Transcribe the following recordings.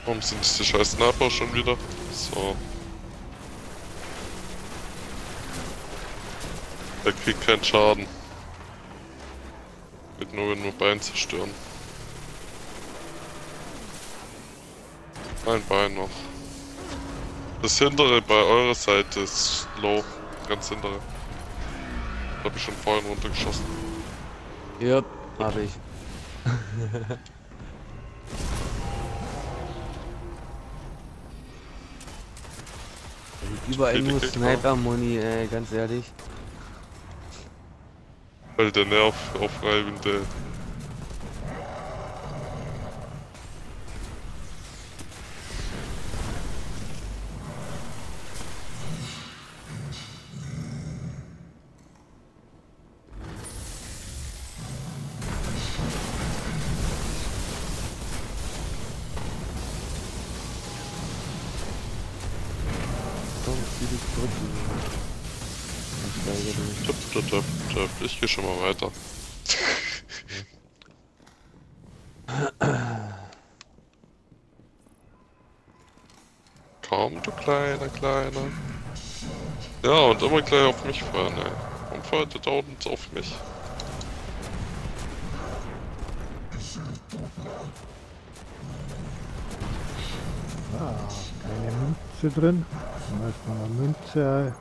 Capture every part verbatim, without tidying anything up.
Warum sind diese scheiß Sniper schon wieder? So. Er kriegt keinen Schaden. Wird nur, wenn wir Bein zerstören. Ein Bein noch. Das hintere bei eurer Seite ist low. Ganz hintere. Da hab ich schon vorhin runtergeschossen. Ja, habe ich. Überall nur Sniper-Muni, ey, ganz ehrlich. Weil der Nerv aufreibende. Ich geh schon mal weiter. Komm, du kleiner, kleiner. Ja, und immer gleich auf mich fahren, ey. Warum fährt der dauernd auf mich? Ah, keine Münze drin. Dann ist mal eine Münze.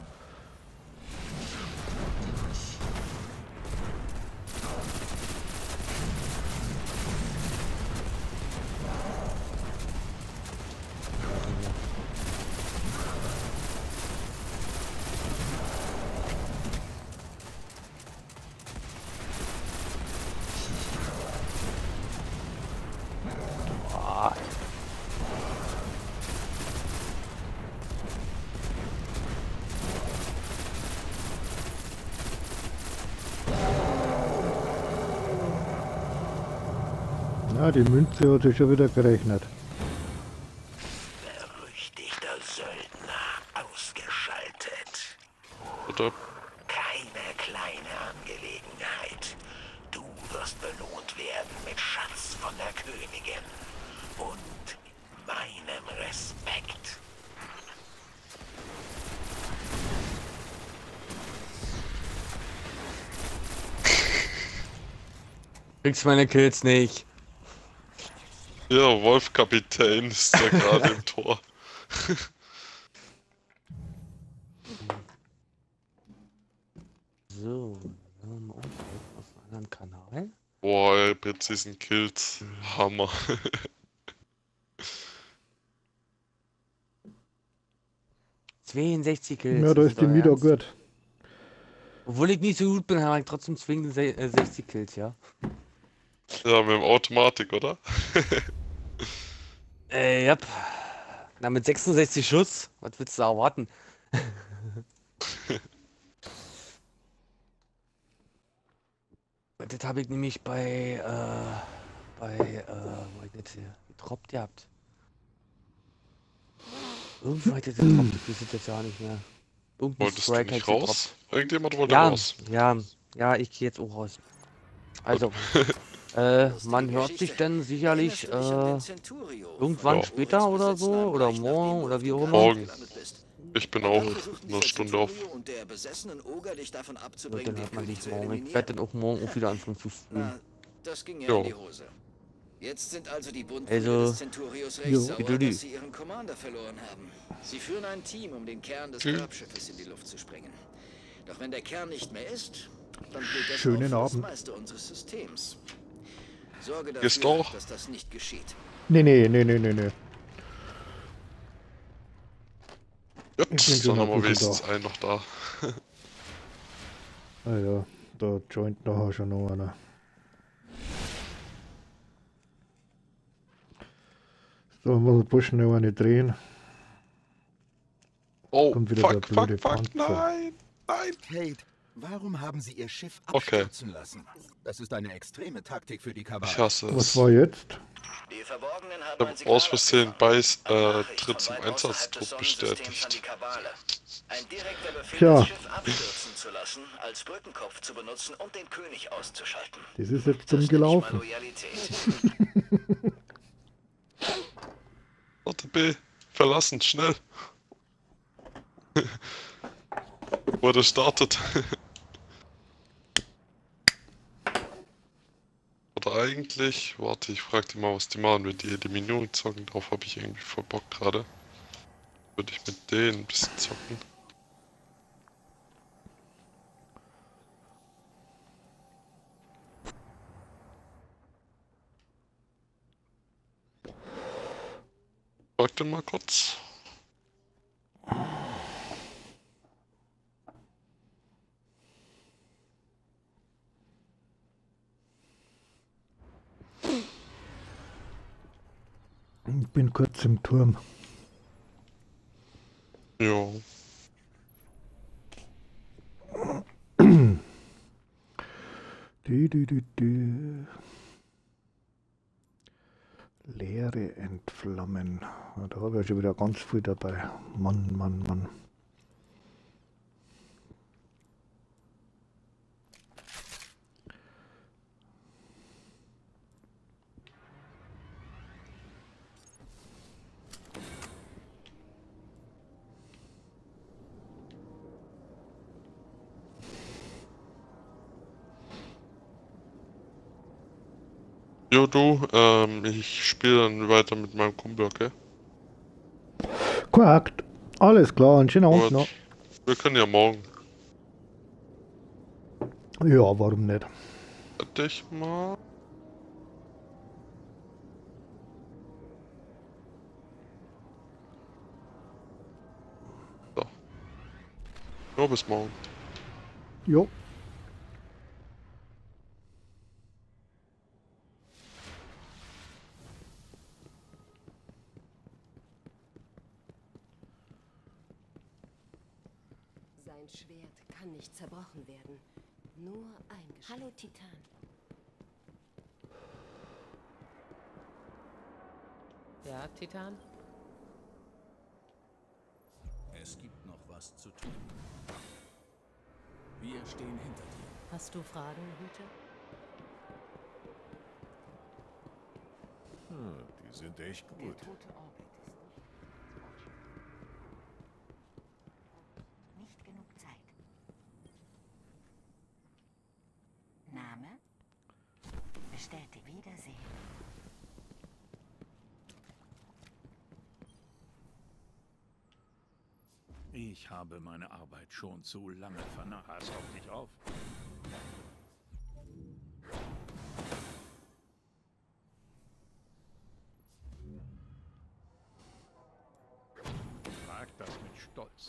Ja, die Münze hat sich schon wieder gerechnet. Berüchtigter Söldner ausgeschaltet. Oder? Keine kleine Angelegenheit. Du wirst belohnt werden mit Schatz von der Königin und meinem Respekt. Kriegst meine Kills nicht. Ja, Wolf-Kapitän ist da gerade im Tor. So, ähm, auf einem anderen Kanal. Boah, ey, präzisen Kills. Hammer. zweiundsechzig Kills. Ja, da ist die Mieder gut. Obwohl ich nicht so gut bin, habe ich trotzdem zwingend sechzig Kills, ja. Ja, mit dem Automatik, oder? Äh, ja. Na, mit sechsundsechzig Schuss, was willst du da erwarten? Das habe ich nämlich bei, äh, bei, äh, wo hab ich das hier getroppt gehabt. Irgendwo hat das getroppt, ich weiß es jetzt ja nicht mehr. Irgendein Wolltest du Strike nicht hat raus? getroppt. Irgendjemand wollte Ja, raus. ja, ja, ich gehe jetzt auch raus. Also, äh, man hört sich dann sicherlich, äh, irgendwann Ja. später oder so, oder morgen, oder wie auch immer. Morgen. Ich bin auch eine Stunde auf. Und der besessenen Oger dich davon Ja, abzubringen, dann hört man den König dich zu morgen. Ich eliminieren. werde dann auch morgen auch wieder anfangen zu streamen. Na, das ging ja Jo. in die Hose. Jetzt sind also die Bundbrüder Also, des Centurios recht jo. sauer, Geduldi. dass sie ihren Commander verloren haben. Sie führen ein Team, um den Kern des Hm. Grabschiffes in die Luft zu sprengen. Doch wenn der Kern nicht mehr ist, dann gilt das Schönen auch für das Abend. meiste unseres Systems. Sorge Gehst dafür, doch. dass das nicht geschieht. Nee, nee, nee, nee, nee, nee. Ja, Ich bin schon dann ein haben wir bisschen wenigstens einen noch da. Ah ja, da joint nachher schon noch einer. So, muss den Busch noch eine drehen. Oh, Kommt wieder fuck, der blöde fuck, fuck, Panzer. nein, nein. Kate, warum haben Sie Ihr Schiff Okay. abstürzen lassen? Das ist eine extreme Taktik für die Kabale. Ich hasse Was es. war jetzt? Die Verborgenen haben Ich ein hab Signal aus Versehen abgefangen. Beiß, Eine äh, Nachricht Tritt von zum weit außerhalb des Einsatztrupp Sonnensystems an bestätigt. die Kabale. Ein direkter Befehl, Tja. das Schiff abstürzen zu lassen, als Brückenkopf zu benutzen und den König auszuschalten. Das ist jetzt Das dumm nenne ich mal gelaufen. Loyalität. Taste B. Verlassen, schnell. Wurde startet. Oder eigentlich, warte, ich frag die mal, was die machen, wenn die Eliminierung zocken. Darauf habe ich irgendwie voll Bock gerade. Würde ich mit denen ein bisschen zocken. Frag den mal kurz. Ich bin kurz im Turm. Ja. Du, du, du, du. Leere entflammen. Ja, da habe ich schon wieder ganz viel dabei. Mann, Mann, Mann. Jo, du, ähm, ich spiele dann weiter mit meinem Kumpel, okay? Korrekt. Alles klar, einen schönen Abend noch. Gut. Wir können ja morgen. Ja, warum nicht? Warte ich mal. So. Ja, bis morgen. Jo. Sein Schwert kann nicht zerbrochen werden. Nur eingeschränkt. Hallo, Titan. Ja, Titan? Es gibt noch was zu tun. Wir stehen hinter dir. Hast du Fragen, Hüter? Hm, die sind echt Der gut. tote Orbit ist nicht genug Zeit. Name? Bestellte Wiedersehen. Ich habe meine Arbeit schon zu lange vernachlässigt. Pass auf dich auf. Sag das mit Stolz.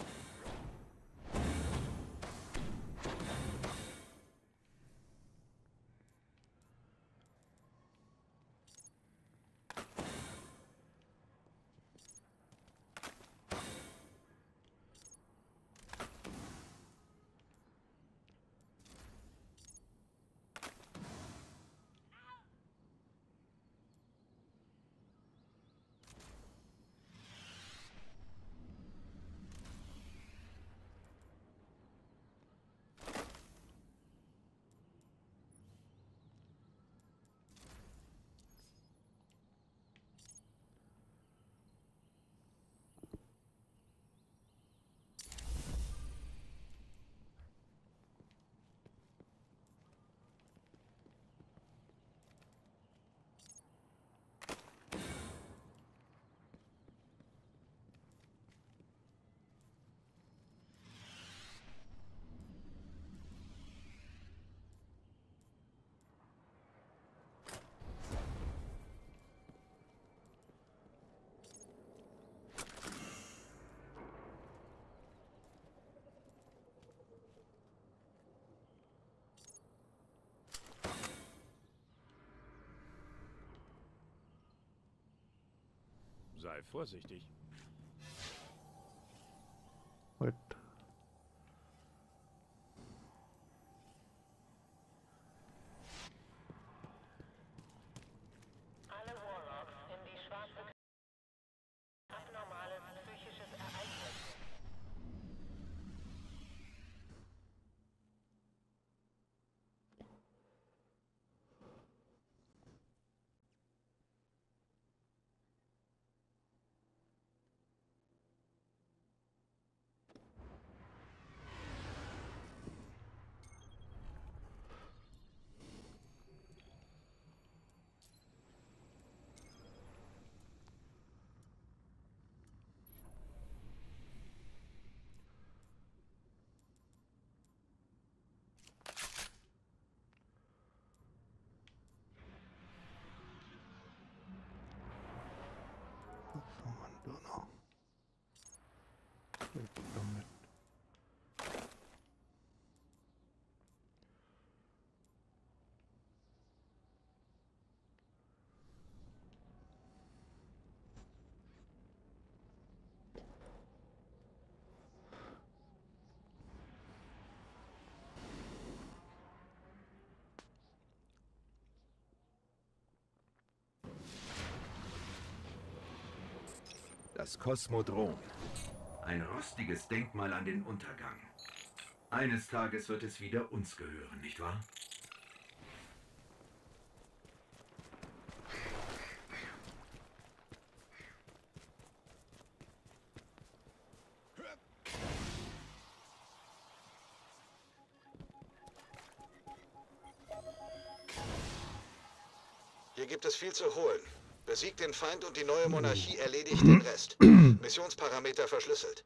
Sei vorsichtig. Halt. Alle Warlocks in die schwarze K abnormales psychisches Ereignis. Das Kosmodrom. Ein rostiges Denkmal an den Untergang. Eines Tages wird es wieder uns gehören, nicht wahr? Hier gibt es viel zu holen. Besiegt den Feind und die neue Monarchie erledigt den Rest. Missionsparameter verschlüsselt.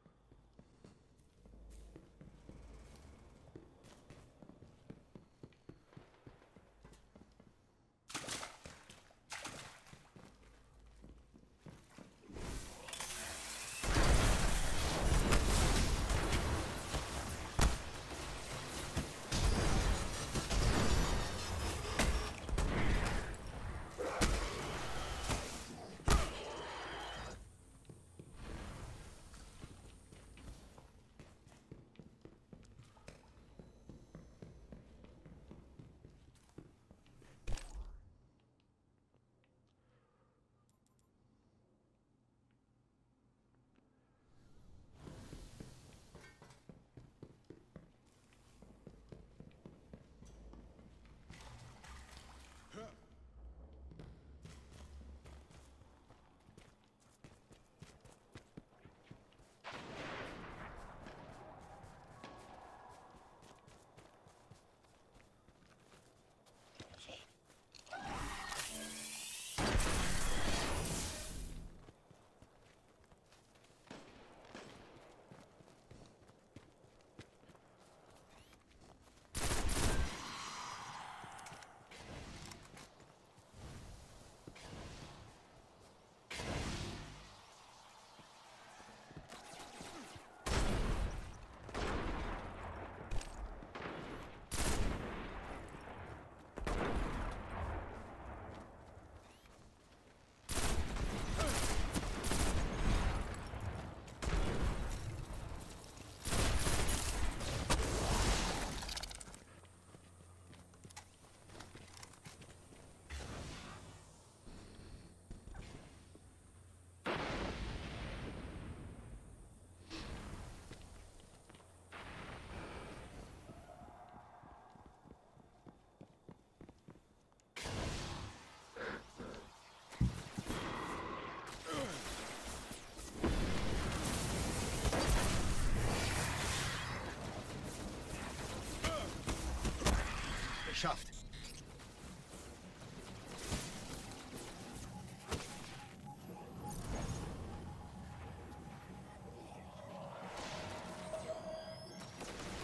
Geschafft.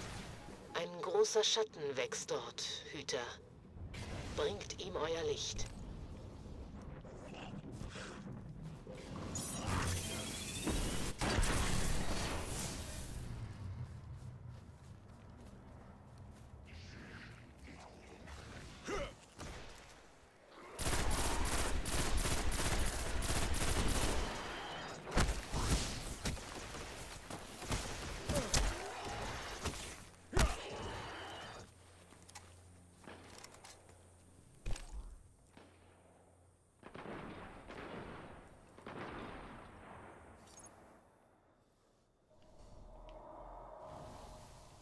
Ein großer Schatten wächst dort, Hüter. Bringt ihm euer Licht.